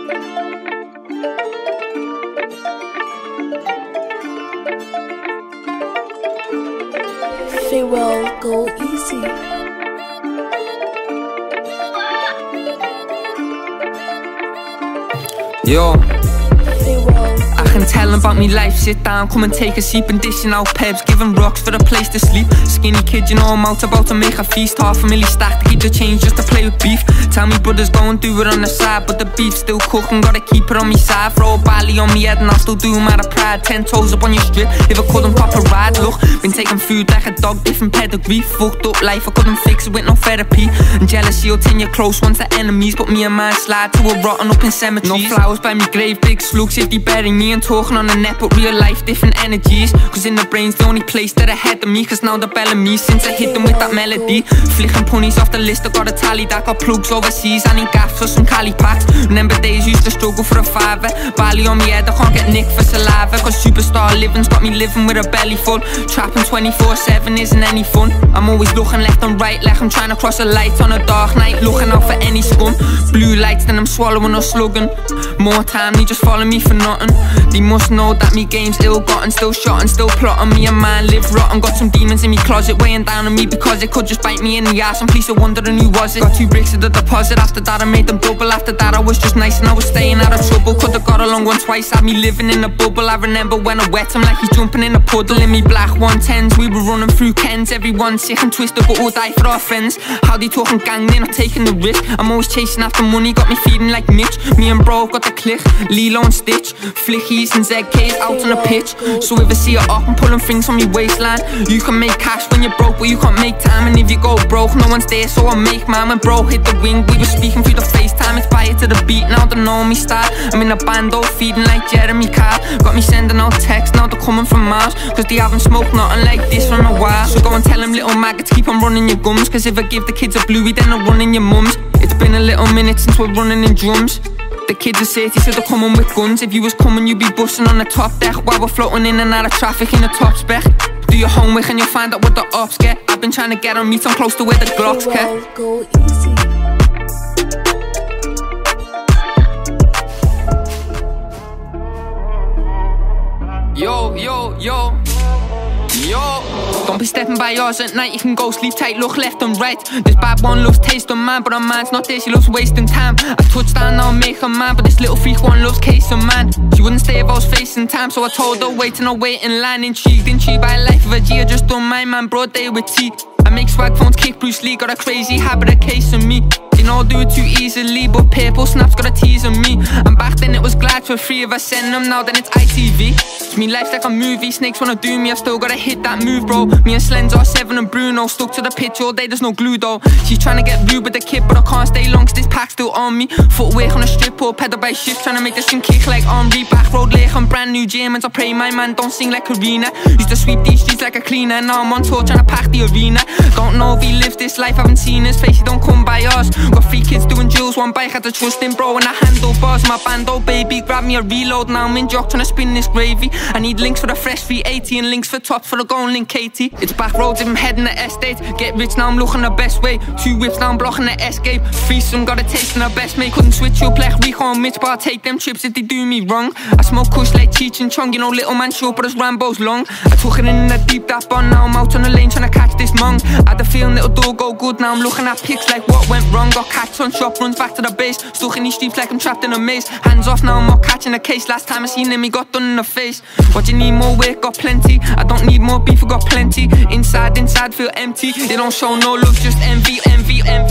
Farewell, go easy. Yo, I can tell them about me life. Sit down, come and take a seat. Been dishing out pebs, giving rocks for a place to sleep. Skinny kid, you know I'm out about to make a feast. Half a milli stacked to keep the change just to play with beef. Tell me brothers go and do it on the side, but the beef's still cooking, gotta keep it on me side. Throw a bally on me head and I'll still do 'em out of pride. 10 toes up on your strip, if I couldn't pop a ride. Look, been taking food like a dog, different pedigree. Fucked up life, I couldn't fix it with no therapy. And jealousy will turn you close once the enemies. But me and man slide to a rotten up in cemeteries. No flowers by me grave, big slugs if they bury me. And talking on the net, but real life, different energies. Cause in the brain's the only place that ahead of me. Cause now the bell of me since I hit them with that melody. Flicking punnies off the list, I got a tally that got plugs overseas. I need gaffs for some Cali packs. Remember days used to struggle for a fiver. Bally on me head, I can't get nicked for saliva. Cause superstar living's got me living with a belly full. Trapping 24/7 isn't any fun. I'm always looking left and right like I'm trying to cross a light on a dark night. Looking out for any scum. Blue lights, then I'm swallowing or slugging. More time, they just follow me for nothing. They must know that me game's ill-gotten. Still shotting, still plotting. Me and man live rotten. Got some demons in me closet weighing down on me because it could just bite me in the ass. And police are wondering who was it. Got 2 bricks of the deposit. After that I made them double. After that I was just nice and I was staying out of trouble. Could've got along one twice, had me living in a bubble. I remember when I wet him like he's jumping in a puddle. In me black 110s, we were running through Kens. Everyone sick and twisted but we'll die for our friends. How they talking gang, they're not taking the risk. I'm always chasing after money, got me feeding like Mitch. Me and bro got the click, Lilo and Stitch. Flickies and ZKs out on the pitch. So if I see it up, I'm pulling things from your waistline. You can make cash when you're broke, but you can't make time. And if you go broke, no one's there, so I make mine. When bro hit the wing, we were speaking through the FaceTime. Inspired to the beat, now they know me style. I'm in a bando, feeding like Jeremy Kyle. Got me sending out texts, now they're coming from miles. Cause they haven't smoked nothing like this for a while. So go and tell them little maggots, keep on running your gums. Cause if I give the kids a bluey, then they're running your mums. It's been a little minute since we're running in drums. The kids are city, so they're coming with guns. If you was coming, you'd be busting on the top deck while we're floating in and out of traffic in the top spec. Do your homework and you'll find out what the ops get. I've been trying to get on meet, I'm close to where the Glocks kept. Go easy. Yo, yo, yo. Yo, don't be stepping by yours at night, you can go sleep tight, look left and right. This bad one loves taste on man, but a man's not there, she loves wasting time. I touched down, now I make her man, but this little freak one loves case of man. She wouldn't stay if I was facing time, so I told her wait and I'll wait in line. Intrigued by life of a G, I just don't mind man, broad day with tea. I make swag phones kick Bruce Lee, got a crazy habit of case of me. You know I'll do it too easily, but purple snaps got a tease on me. And back then it was glad for free if I send them, now then it's ITV. Me life's like a movie, snakes wanna do me, I've still gotta hit that move bro. Me and Slens are 7 and Bruno, stuck to the pitch all day, there's no glue though. She's trying to get rude with the kid, but I can't stay long cause this pack's still on me. Footwork on a strip or pedal by shift, trying to make this thing kick like Henri. Back road lake on brand new Germans, I pray my man don't sing like Karina. Used to sweep these streets like a cleaner, now I'm on tour trying to pack the arena. Don't know if he lives this life, haven't seen his face, he don't come by us. Got 3 kids doing drills, 1 bike, had to trust him bro. And I handlebars, my bando baby, grab me a reload, now I'm in jock trying to spin this gravy. I need links for the fresh 380 and links for tops for the golden link Katie. It's back roads if I'm heading the estate. Get rich now I'm looking the best way. 2 whips now I'm blocking the escape. Threesome got a taste in the best mate. Couldn't switch up like Rico and Mitch, but I'll take them chips if they do me wrong. I smoke kush like Cheech and Chong, you know little man short but his Rambo's long. I took it in the deep that bun, now I'm out on the lane trying to catch this mong. I had the feeling it'll do go good, now I'm looking at pics like what went wrong. Got catch on shop, runs back to the base. Stuck in these streets like I'm trapped in a maze. Hands off now I'm not catching a case. Last time I seen him he got done in the face. What you need more work, got plenty. I don't need more beef, I got plenty. Inside feel empty. They don't show no love, just envy, envy, envy.